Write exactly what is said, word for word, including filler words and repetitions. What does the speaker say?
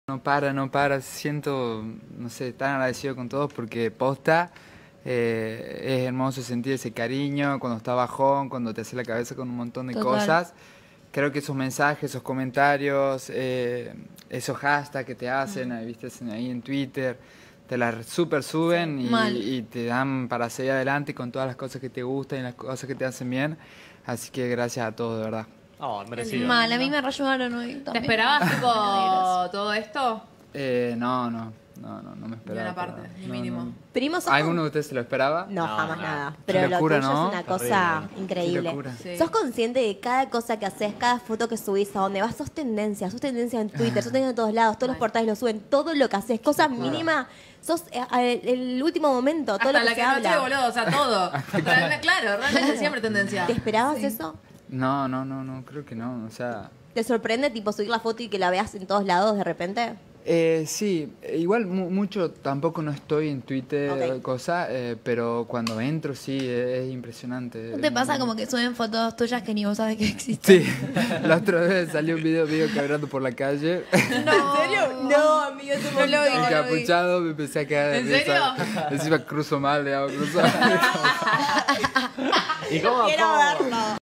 No para, no para, siento, no sé, tan agradecido con todos porque posta, eh, es hermoso sentir ese cariño cuando está bajón, cuando te hace la cabeza con un montón de Total. cosas. Creo que esos mensajes, esos comentarios, eh, esos hashtags que te hacen, ahí, viste, ahí en Twitter, te las super suben Sí, y, mal. y te dan para seguir adelante con todas las cosas que te gustan y las cosas que te hacen bien. Así que gracias a todos, de verdad. Oh, merecido. Mal, a mí me reayudaron hoy ¿Te también. esperabas, tipo, Gracias. todo esto? Eh, no, no, no, no, no me Ni esperaba. una parte, para nada. ni No, mínimo. no. Primos, sos ¿Alguno con- de ustedes se lo esperaba? No, No, jamás no. nada. Qué Pero locura, lo tuyo ¿no? es una cosa Horrible. increíble. Qué locura. Sí. ¿Sos consciente de cada cosa que haces, cada foto que subís, a dónde vas? Sos tendencia, sos tendencia en Twitter, sos tendencia en todos lados, todos los Mal. portales lo suben, todo lo que haces, cosas mínimas, sos eh, el, el último momento, todo Hasta lo que la se que no habla. estoy, boludo, o sea, todo. Realmente, claro, realmente siempre tendencia. ¿Te esperabas eso? No, no, no, no, creo que no. O sea, ¿Te sorprende tipo subir la foto y que la veas en todos lados de repente? eh, sí, eh, igual mu- mucho tampoco no estoy en Twitter, Ok. cosa, eh, pero cuando entro sí, es, es impresionante. ¿No te pasa como que suben fotos tuyas que ni vos sabes que existen? Sí, la otra vez salió un video mío caminando por la calle, ¿En serio? No, amigo, eso No lo vi, no lo vi. encapuchado, me empecé a caer de ¿En risa. serio? Encima cruzo mal, le hago cruzo. ¿Y cómo, Quiero cómo- verlo.